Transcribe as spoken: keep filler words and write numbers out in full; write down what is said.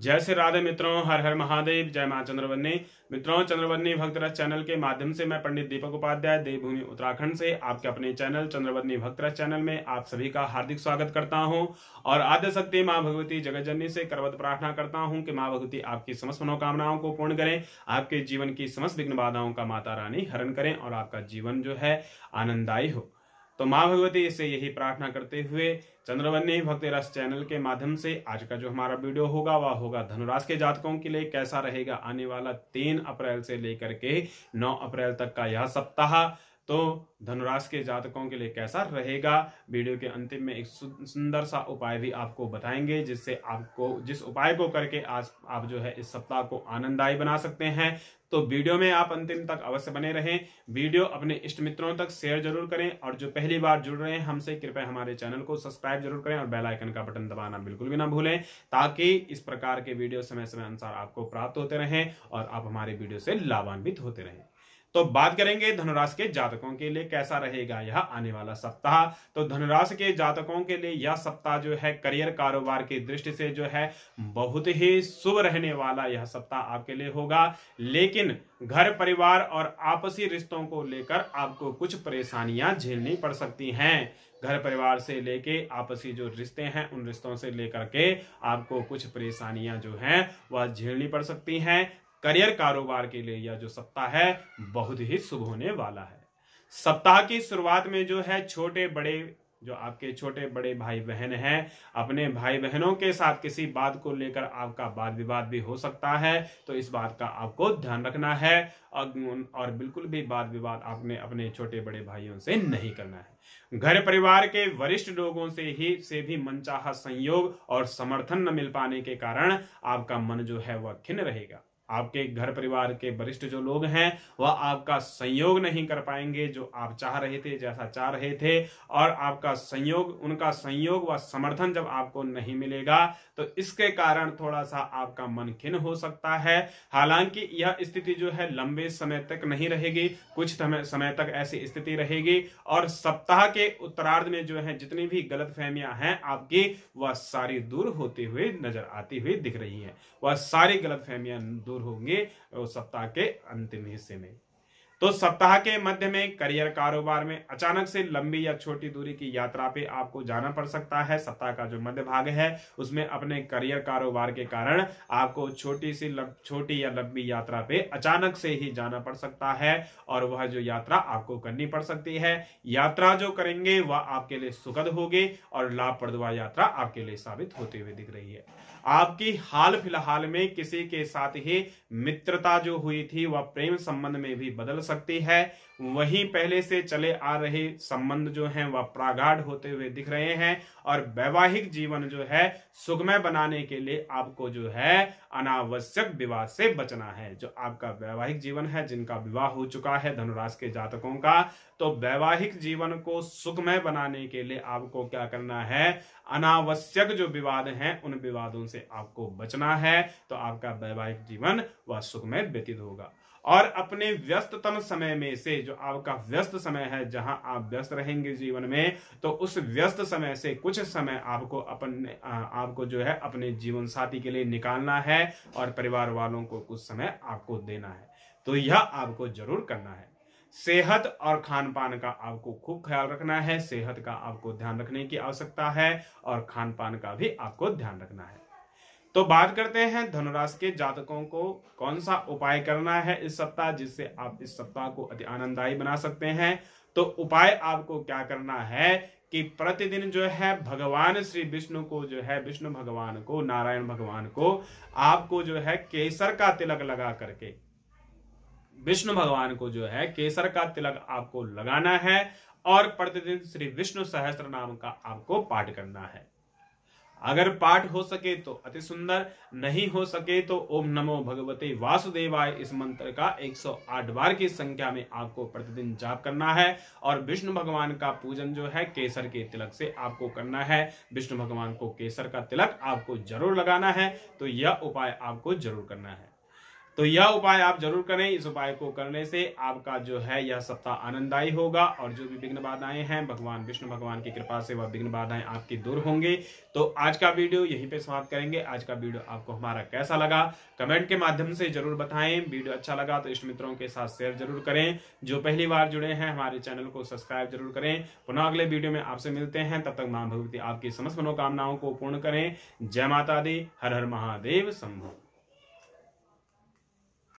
जय श्री राधे मित्रों, हर हर महादेव, जय मां चंद्रवन्नी। मित्रों, चंद्रवन्नी भक्तरस चैनल के माध्यम से मैं पंडित दीपक उपाध्याय देवभूमि उत्तराखंड से आपके अपने चैनल चंद्रवन्नी भक्तरस चैनल में आप सभी का हार्दिक स्वागत करता हूं और आद्य शक्ति मां भगवती जगतजननी से करवत प्रार्थना करता हूं कि मां भगवती आपकी समस्त मनोकामनाओं को पूर्ण करें, आपके जीवन की समस्त विघ्न बाधाओं का माता रानी हरण करें और आपका जीवन जो है आनंददायी हो। तो मां भगवती से यही प्रार्थना करते हुए चंद्रवन्नी भक्ति रस चैनल के माध्यम से आज का जो हमारा वीडियो होगा वह होगा धनुराशि के जातकों के लिए कैसा रहेगा आने वाला तीन अप्रैल से लेकर के नौ अप्रैल तक का यह सप्ताह। तो धनुराशि के जातकों के लिए कैसा रहेगा, वीडियो के अंतिम में एक सुंदर सा उपाय भी आपको बताएंगे जिससे आपको जिस उपाय को करके आज आप जो है इस सप्ताह को आनंददायी बना सकते हैं। तो वीडियो में आप अंतिम तक अवश्य बने रहें। वीडियो अपने इष्ट मित्रों तक शेयर जरूर करें और जो पहली बार जुड़ रहे हैं हमसे कृपया हमारे चैनल को सब्सक्राइब जरूर करें और बेल आइकन का बटन दबाना बिल्कुल भी ना भूलें ताकि इस प्रकार के वीडियो समय समय अनुसार आपको प्राप्त होते रहें और आप हमारे वीडियो से लाभान्वित होते रहें। तो बात करेंगे धनुराशि के जातकों के लिए कैसा रहेगा यह आने वाला सप्ताह। तो धनुराशि के जातकों के लिए यह सप्ताह जो है करियर कारोबार की दृष्टि से जो है बहुत ही शुभ रहने वाला यह सप्ताह आपके लिए होगा, लेकिन घर परिवार और आपसी रिश्तों को लेकर आपको कुछ परेशानियां झेलनी पड़ सकती हैं। घर परिवार से लेके आपसी जो रिश्ते हैं उन रिश्तों से लेकर के आपको कुछ परेशानियां जो हैं वह झेलनी पड़ सकती हैं। करियर कारोबार के लिए यह जो सप्ताह है बहुत ही शुभ होने वाला है। सप्ताह की शुरुआत में जो है छोटे बड़े जो आपके छोटे बड़े भाई बहन हैं अपने भाई बहनों के साथ किसी बात को लेकर आपका वाद विवाद भी हो सकता है, तो इस बात का आपको ध्यान रखना है और बिल्कुल भी वाद विवाद आपने अपने छोटे बड़े भाइयों से नहीं करना है। घर परिवार के वरिष्ठ लोगों से ही से भी मनचाहा संयोग और समर्थन न मिल पाने के कारण आपका मन जो है वह खिन्न रहेगा। आपके घर परिवार के वरिष्ठ जो लोग हैं वह आपका संयोग नहीं कर पाएंगे जो आप चाह रहे थे, जैसा चाह रहे थे, और आपका संयोग उनका संयोग व समर्थन जब आपको नहीं मिलेगा तो इसके कारण थोड़ा सा आपका मन खिन्न हो सकता है। हालांकि यह स्थिति जो है लंबे समय तक नहीं रहेगी, कुछ समय तक ऐसी स्थिति रहेगी और सप्ताह के उत्तरार्ध में जो है जितनी भी गलतफहमियां हैं आपकी वह सारी दूर होती हुई नजर आती हुई दिख रही है। वह सारी गलतफहमियां दूर होंगे सप्ताह के अंतिम हिस्से में। तो सप्ताह के मध्य में करियर कारोबार में अचानक से लंबी या छोटी दूरी की यात्रा पे आपको जाना पड़ सकता है। सप्ताह का जो मध्य भाग है उसमें अपने करियर कारोबार के कारण आपको छोटी सी छोटी या लंबी यात्रा पे अचानक से ही जाना पड़ सकता है और वह जो यात्रा आपको करनी पड़ सकती है। यात्रा जो करेंगे वह आपके लिए सुखद होगी और लाभप्रद वह यात्रा आपके लिए साबित होते हुए दिख रही है। आपकी हाल फिलहाल में किसी के साथ ही मित्रता जो हुई थी वह प्रेम संबंध में भी बदल सकती है। वहीं पहले से चले आ रहे संबंध जो हैं वह प्रगाढ़ होते हुए दिख रहे हैं और वैवाहिक जीवन जो है सुखमय बनाने के लिए आपको जो है अनावश्यक विवाद से बचना है। जो आपका वैवाहिक जीवन है, जिनका विवाह हो चुका है धनुराशि के जातकों का, तो वैवाहिक जीवन को सुखमय बनाने के लिए आपको क्या करना है, अनावश्यक जो विवाद हैं उन विवादों से आपको बचना है। तो आपका वैवाहिक जीवन वह सुखमय व्यतीत होगा और अपने व्यस्ततम समय में से जो आपका व्यस्त समय है, जहां आप व्यस्त रहेंगे जीवन में, तो उस व्यस्त समय से कुछ समय आपको अपने आपको जो है अपने जीवन साथी के लिए निकालना है और परिवार वालों को कुछ समय आपको देना है। तो यह आपको जरूर करना है। सेहत और खान पान का आपको खूब ख्याल रखना है। सेहत का आपको ध्यान रखने की आवश्यकता है और खान पान का भी आपको ध्यान रखना है। तो बात करते हैं धनुराशि के जातकों को कौन सा उपाय करना है इस सप्ताह जिससे आप इस सप्ताह को अति आनंददायी बना सकते हैं। तो उपाय आपको क्या करना है कि प्रतिदिन जो है भगवान श्री विष्णु को जो है विष्णु भगवान को नारायण भगवान को आपको जो है केसर का तिलक लगा करके विष्णु भगवान को जो है केसर का तिलक आपको लगाना है और प्रतिदिन श्री विष्णु सहस्त्र नाम का आपको पाठ करना है। अगर पाठ हो सके तो अति सुंदर, नहीं हो सके तो ओम नमो भगवते वासुदेवाय इस मंत्र का एक सौ आठ बार की संख्या में आपको प्रतिदिन जाप करना है और विष्णु भगवान का पूजन जो है केसर के तिलक से आपको करना है। विष्णु भगवान को केसर का तिलक आपको जरूर लगाना है। तो यह उपाय आपको जरूर करना है। तो यह उपाय आप जरूर करें। इस उपाय को करने से आपका जो है यह सप्ताह आनंददायी होगा और जो भी विघ्न बाधाएं हैं भगवान विष्णु भगवान की कृपा से वह विघ्न बाधाएं आपकी दूर होंगी। तो आज का वीडियो यहीं पे समाप्त करेंगे। आज का वीडियो आपको हमारा कैसा लगा कमेंट के माध्यम से जरूर बताएं। वीडियो अच्छा लगा तो इष्ट मित्रों के साथ शेयर जरूर करें। जो पहली बार जुड़े हैं हमारे चैनल को सब्सक्राइब जरूर करें। पुनः अगले वीडियो में आपसे मिलते हैं। तब तक मां भगवती आपकी समस्त मनोकामनाओं को पूर्ण करें। जय माता दी। हर हर महादेव शंभू।